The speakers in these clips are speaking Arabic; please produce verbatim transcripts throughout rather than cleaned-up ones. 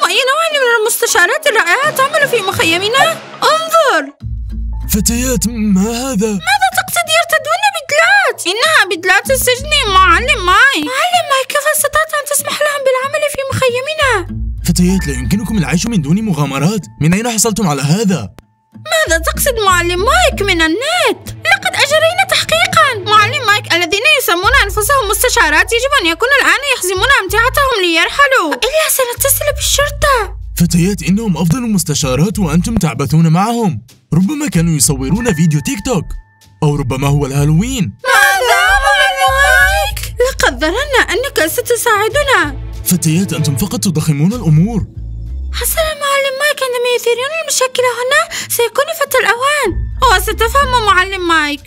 أي نوع من المستشارات الرائعة تعمل في مخيمنا؟ انظر. فتيات، ما هذا؟ ماذا تقصد؟ يرتدون بدلات. إنها بدلات السجن معلم مايك. معلم مايك، كيف استطعت أن تسمح لهم بالعمل في مخيمنا؟ فتيات، لا يمكنكم العيش من دون مغامرات. من أين حصلتم على هذا؟ ماذا تقصد معلم مايك؟ من النت. لقد أجرينا تحقيقا. معلم مايك الذين يسمون أنفسهم مستشارات يجب أن يكونوا الآن يحزمون أمتعتهم ليرحلوا، وإلا سنتصل بالشرطة. فتيات، إنهم أفضل المستشارات وأنتم تعبثون معهم. ربما كانوا يصورون فيديو تيك توك، أو ربما هو الهالوين. ماذا معلم مايك؟ لقد ظننا أنك ستساعدنا. فتيات، أنتم فقط تضخمون الأمور. حسنا معلم مايك، عندما يثيرون المشاكل هنا سيكون فتى الأوان، وستفهم معلم مايك.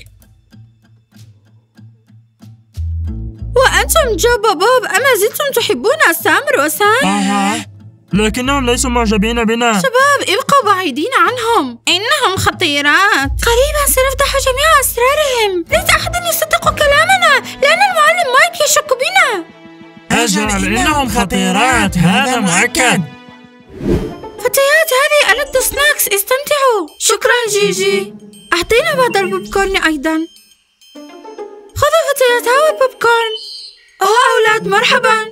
وأنتم جو وبوب، أما زلتم تحبون سامر وسام؟ آه. لكنهم ليسوا معجبين بنا. شباب، ابقوا بعيدين عنهم، إنهم خطيرات. قريبا سنفتح جميع أسرارهم. ليس أحد يصدق كلامنا، لأن المعلم مايك يشك بنا. أجل، إنهم خطيرات، هذا مؤكد. فتيات، هذه ألد سناكس، استمتعوا. شكرا جيجي. أعطينا بعض البوب كورن أيضا. خذوا فتيات، هذا البوب كورن. أوه أولاد، مرحبا.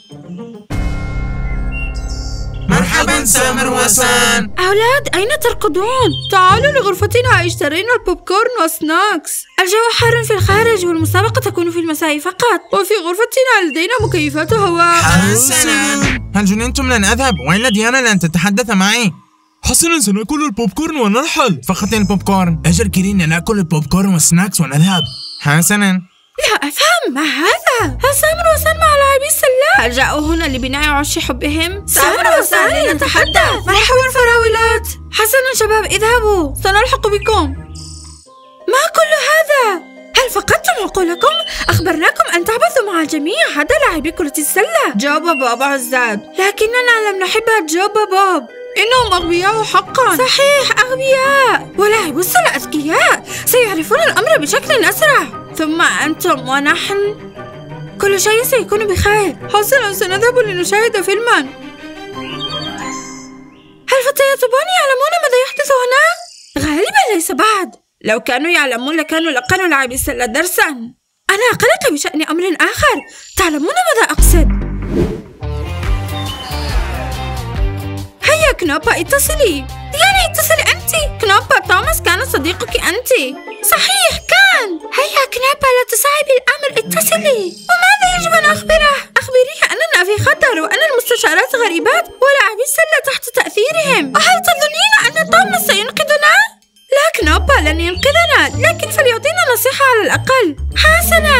مرحبا سامر وسام. أولاد، أين ترقدون؟ تعالوا لغرفتنا، اشترينا البوب كورن وسناكس. الجو حار في الخارج والمسابقة تكون في المساء فقط، وفي غرفتنا لدينا مكيفات هواء. حسنا، هل جننتم لن أذهب؟ وإلا ديانا لن تتحدث معي. حسنا، سنأكل البوب كورن ونرحل. فقط البوب كورن. أجل كيرين، نأكل البوب كورن والسناكس ونذهب. حسنا. لا أفهم، ما هذا؟ هل سامر وسام مع لاعبي السلة؟ هل جاءوا هنا لبناء عش حبهم؟ سامر وسام لنتحدث. مرحبا فراولات. حسنا شباب، اذهبوا، سنلحق بكم. ما كل هذا؟ هل فقدتم عقولكم؟ أخبرناكم أن تعبثوا مع الجميع، هذا لاعبي كرة السلة. جو وبوب عزاب، لكننا لم نحب جو وبوب، إنهم أغبياء حقا. صحيح، أغبياء، ولاعبو السلة أذكياء، سيعرفون الأمر بشكل أسرع. ثم أنتم ونحن، كل شيء سيكون بخير. حسنا، سنذهب لنشاهد فيلما. هل فتيات بوني يعلمون ماذا يحدث هنا؟ غالبا ليس بعد. لو كانوا يعلمون لكانوا لقنوا لاعبي السلة درسا. أنا قلق بشأن أمر آخر. تعلمون ماذا أقصد؟ هيا كنوبا، اتصلي. ديانا، اتصلي أنت. كنوبا، توماس كان صديقك أنت. صحيح كان. هيا كنوبا، لا تصعبي الأمر، اتصلي. وماذا يجب أن أخبره؟ أخبريه أننا في خطر، وأن المستشارات غريبات، ولاعبي السلة تحت تأثيرهم. وهل تظنين أن توماس سينقذنا؟ لا كنوبا، لن ينقذنا، لكن فليعطينا نصيحة على الأقل. حسنا.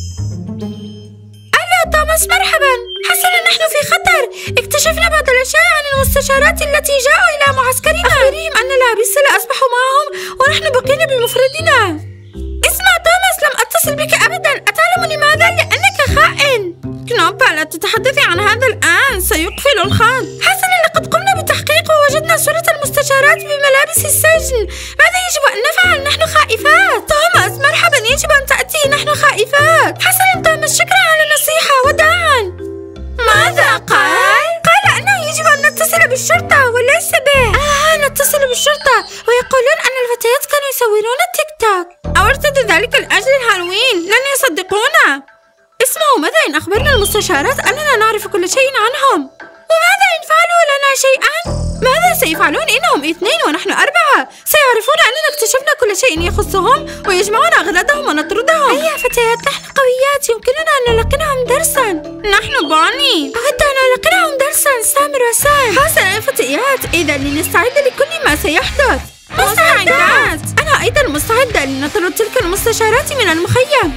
ألو توماس، مرحبا. حسنا، نحن في خطر. اكتشفنا بعض الأشياء عن المستشارات التي جاءوا إلى معسكرنا. أخبريهم أن لاعبي السلة أصبحوا معهم، ونحن بقينا بمفردنا. اسمع توماس، لم أتصل بك أبدا. أتعلم لماذا؟ لأنك خائن. كنوبا، لا تتحدثي عن هذا الآن، سيقفل الخط. حسنا، لقد قمنا بتحقيق ووجدنا صورة المستشارات بملابس السجن. ماذا يجب أن نفعل؟ نحن خائفات. توماس، مرحبا، يجب أن تأتي، نحن خائفات. حسنا توماس، شكرا على النصيحة، وداعا. ماذا قال؟ قال أنه يجب أن نتصل بالشرطة وليس به. آه، نتصل بالشرطة، ويقولون أن الفتيات كانوا يصورون التيك توك، أو ارتدوا ذلك لأجل الهالوين. لن يصدقونا. اسمعوا، ماذا إن أخبرنا المستشارات أننا نعرف كل شيء عنهم؟ وماذا إن فعلوا لنا شيئا؟ ماذا سيفعلون؟ إنهم اثنين ونحن أربعة. سيعرفون أننا اكتشفنا كل شيء يخصهم، ويجمعون أغراضهم ونطردهم. هيا فتيات، نحن قويات، يمكننا أن نلقنهم درسا. نحن بوني، أود أن نلقنهم درسا. سامر وسام. حسنا يا فتيات، إذا لنستعد لكل ما سيحدث. مستعدات. أنا أيضا مستعدة لنطرد تلك المستشارات من المخيم.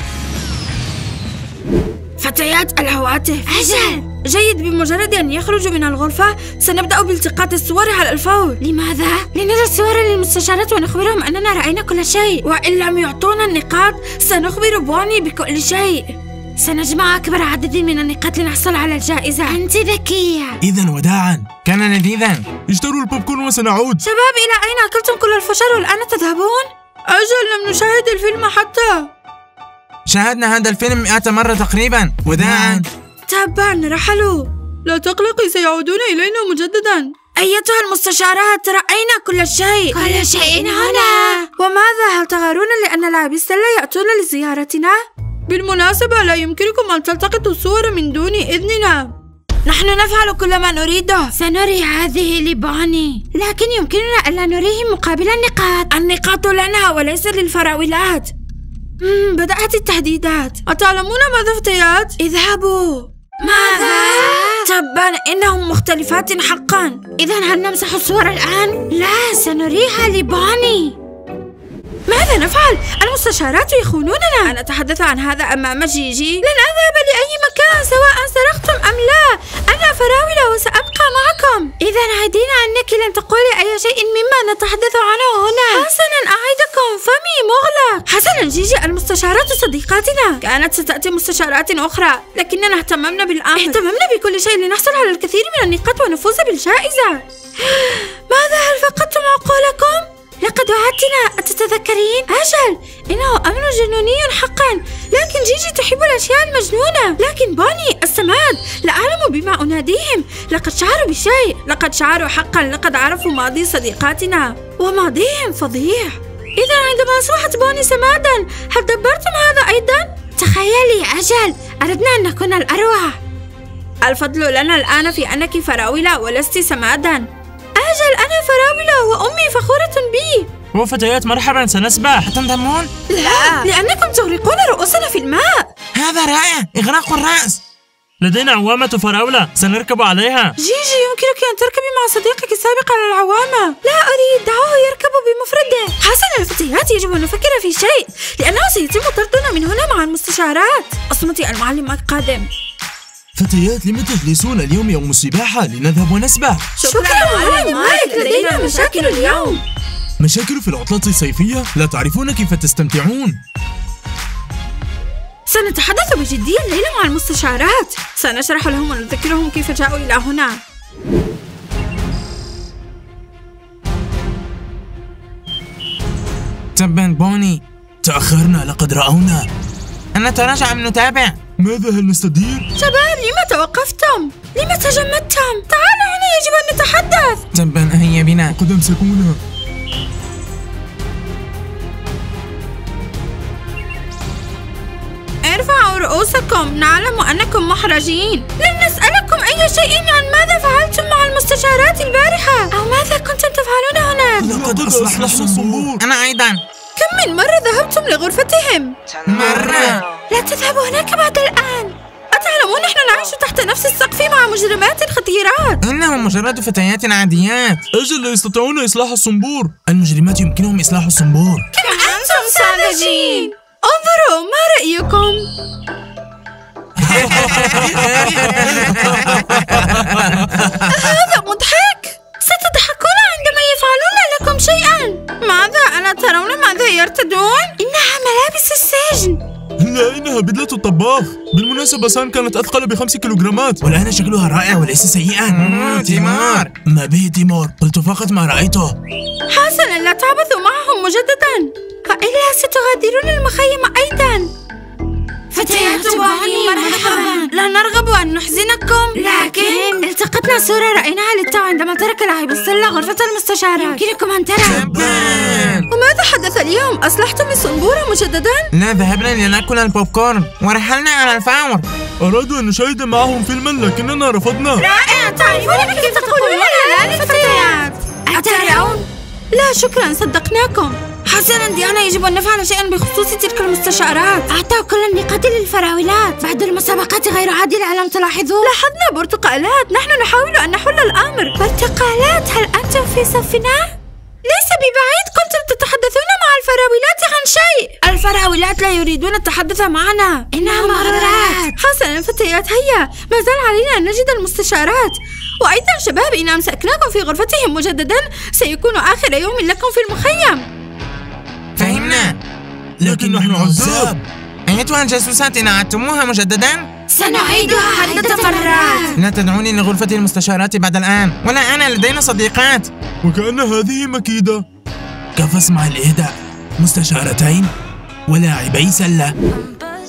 فتيات الهواتف. أجل. جيد، بمجرد أن يخرجوا من الغرفة سنبدأ بالتقاط الصور على الفور. لماذا؟ لنجد صور للمستشارات ونخبرهم أننا رأينا كل شيء، وإن لم يعطونا النقاط سنخبر بوني بكل شيء. سنجمع أكبر عدد من النقاط لنحصل على الجائزة. أنت ذكية. إذا وداعا، كان لذيذا. اشتروا البوب كورن وسنعود. شباب، إلى أين أكلتم كل الفشار والآن تذهبون؟ أجل، لم نشاهد الفيلم حتى. شاهدنا هذا الفيلم مئة مرة تقريبا. وداعا. تبا، رحلوا. لا تقلقي، سيعودون إلينا مجددا. أيتها المستشارات، رأينا كل شيء. كل شيء هنا. وماذا، هل تغارون لأن لاعبي السلة يأتون لزيارتنا؟ بالمناسبة لا يمكنكم أن تلتقطوا الصور من دون إذننا. نحن نفعل كل ما نريده. سنري هذه لبوني، لكن يمكننا ألا نريهم مقابل النقاط. النقاط لنا وليس للفراولات. مم بدأت التهديدات. أتعلمون ماذا فتيات؟ اذهبوا. ماذا؟ تبا إنهم مختلفات حقا. إذا هل نمسح الصور الآن؟ لا، سنريها لبوني. ماذا نفعل؟ المستشارات يخونوننا. أنا أتحدث عن هذا أمام جيجي. لن أذهب لأي مكان سواء صرختم أم لا. أنا فراولة وسأبقى معكم. إذا عهدينا أنك لن تقولي أي شيء مما نتحدث عنه هنا. حسنا، أعدكم فمي مغلق. حسنا جيجي، المستشارات صديقاتنا. كانت ستأتي مستشارات أخرى لكننا اهتممنا بالأمر. اهتممنا بكل شيء لنحصل على الكثير من النقاط ونفوز بالجائزة. ماذا، هل فقدتم عقولكم؟ لقد وعدتنا، أتتذكرين؟ أجل، إنه أمر جنوني حقا، لكن جيجي تحب الأشياء المجنونة. لكن بوني السماد، لا أعلم بما أناديهم. لقد شعروا بشيء، لقد شعروا حقا، لقد عرفوا ماضي صديقاتنا وماضيهم فظيع. إذا عندما أصبحت بوني سمادا، هل دبرتم هذا أيضا؟ تخيلي، أجل، أردنا أن نكون الأروع. الفضل لنا الآن في أنك فراولة ولست سمادا. أجل، أنا فراولة وأمي فخورة بي. وفتيات مرحبا، سنسبح. تنضمون؟ لا، لأنكم تغرقون رؤوسنا في الماء. هذا رائع، إغراق الرأس. لدينا عوامة فراولة، سنركب عليها. جيجي، يمكنك أن تركبي مع صديقك السابق على العوامة. لا أريد، دعوه يركب بمفرده. حسنا الفتيات، يجب أن نفكر في شيء لأنه سيتم طردنا من هنا مع المستشارات. أصمتي، المعلم القادم. فتيات، لم تجلسون اليوم يوم السباحة؟ لنذهب ونسبح. شكرا معلم مايك، لدينا مشاكل اليوم. مشاكل في العطلة الصيفية؟ لا تعرفون كيف تستمتعون. سنتحدث بجدية الليلة مع المستشارات. سنشرح لهم ونذكرهم كيف جاءوا إلى هنا. تبا بوني، تأخرنا، لقد رأونا. أنا تراجع أن نتابع. ماذا، هل نستدير؟ شباب، لما توقفتم؟ لما تجمدتم؟ تعالوا هنا، يجب أن نتحدث. تبا، هيا بنا. قد أمسكونا. ارفعوا رؤوسكم، نعلم أنكم محرجين. لن نسألكم أي شيء عن ماذا فعلتم مع المستشارات البارحة أو ماذا كنتم تفعلون هنا. لقد أصلحنا الصنبور. أنا أيضا. كم من مرة ذهبتم لغرفتهم؟ مرة. لا تذهبوا هناك بعد الآن. أتعلمون نحن نعيش تحت نفس السقف مع مجرمات خطيرات. إنهم مجرد فتيات عاديات. أجل، لا يستطيعون إصلاح الصنبور. المجرمات يمكنهم إصلاح الصنبور. كم أنتم ساذجين. انظروا، ما رأيكم؟ هذا مضحك. ستضحكون عندما يفعلون لكم شيئا. ماذا، ألا ترون ماذا يرتدون؟ إنها ملابس السجن. لا، إنها بدلة الطباخ. بالمناسبة سان كانت أثقل بخمس كيلوغرامات، والآن شكلها رائع وليس سيئا. تيمار، ما به تيمور؟ قلت فقط ما رأيته. حسنا، لا تعبثوا معهم مجددا وإلا ستغادرون المخيم أيضا. فتيات بوني، مرحبا. لا نرغب أن نحزنكم، لكن التقطنا صورة رأيناها للتو عندما ترك لاعب السلة غرفة المستشارات. يمكنكم أن ترى. وماذا حدث اليوم؟ أصلحتم الصنبورة مجددا؟ لا، ذهبنا لنأكل البوب كورن ورحلنا على الفور. أرادوا أن نشاهد معهم فيلما لكننا رفضنا. رائع، تعرفون كيف تقولون لا للفتيات. أترون؟ لا شكرا، صدقناكم. حسنا ديانا، يجب أن نفعل شيئا بخصوص تلك المستشارات. أعطوا كل النقاط للفراولات. بعض المسابقات غير عادلة، ألم تلاحظوا؟ لاحظنا برتقالات. نحن نحاول أن نحل الأمر. برتقالات، هل أنتم في صفنا؟ ليس ببعيد كنتم تتحدثون مع الفراولات عن شيء. الفراولات لا يريدون التحدث معنا، إنها مغرورات. حسنا فتيات، هيا، ما زال علينا أن نجد المستشارات. وأيضا شباب، إن أمسكناكم في غرفتهم مجددا سيكون آخر يوم لكم في المخيم. فهمنا، لكن نحن عزاب. أيتها الجاسوسات، إن أعدتموها مجددا سنعيدها عدة مرات. لا تدعوني لغرفة المستشارات بعد الآن، ولا أنا، لدينا صديقات. وكأن هذه مكيدة. كيف اسمع الإهداء؟ مستشارتين ولاعبي سلة.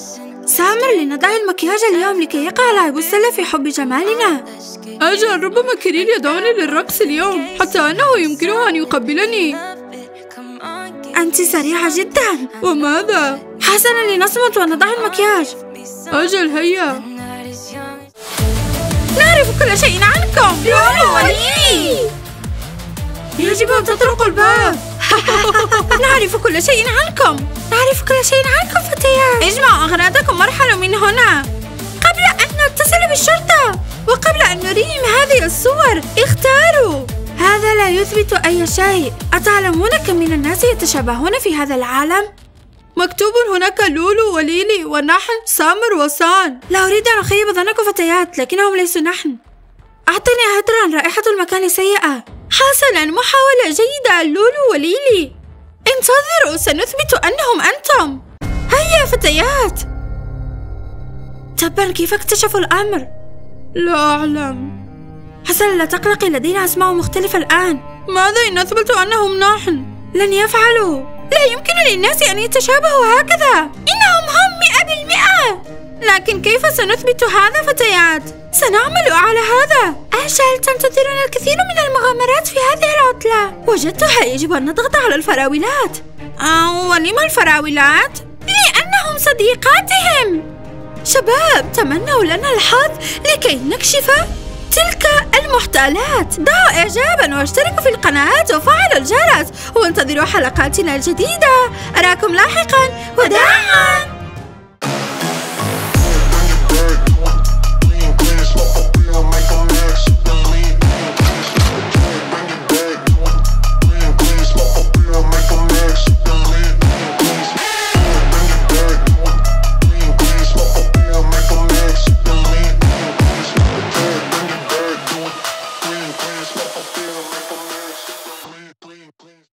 سامر، لنضع المكياج اليوم لكي يقع لاعب السلة في حب جمالنا. أجل، ربما كيريل يدعوني للرقص اليوم حتى أنه يمكنه أن يقبلني. أنت سريعة جدا. وماذا؟ حسنا، لنصمت ونضع المكياج. أجل، هيا. نعرف كل شيء عنكم. لولو وليلي، يجب أن تطرقوا الباب. نعرف كل شيء عنكم. نعرف كل شيء عنكم فتيات. اجمعوا أغراضكم وارحلوا من هنا قبل أن نتصل بالشرطة وقبل أن نريهم هذه الصور. اختاروا. هذا لا يثبت أي شيء. أتعلمون كم من الناس يتشابهون في هذا العالم؟ مكتوب هناك لولو وليلي ونحن سامر وسان. لا أريد أن أخيب ظنكم فتيات، لكنهم ليسوا نحن. أعطني عذرا، رائحة المكان سيئة. حسنا، محاولة جيدة لولو وليلي. انتظروا، سنثبت أنهم أنتم. هيا فتيات. تبا، كيف اكتشفوا الأمر؟ لا أعلم. حسنا، لا تقلقي، لدينا أسماء مختلفة الآن. ماذا إن أثبت أنهم نحن؟ لن يفعلوا. لا يمكن للناس أن يتشابهوا هكذا. إنهم هم مئة بالمئة. لكن كيف سنثبت هذا فتيات؟ سنعمل على هذا. أجل، تنتظرنا الكثير من المغامرات في هذه العطلة. وجدتها. يجب أن نضغط على الفراولات. آه، ولم الفراولات؟ لأنهم صديقاتهم. شباب، تمنوا لنا الحظ لكي نكشف تلك المحتالات. ضعوا إعجابا واشتركوا في القناة وفعلوا الجرس وانتظروا حلقاتنا الجديدة. أراكم لاحقا. وداعا.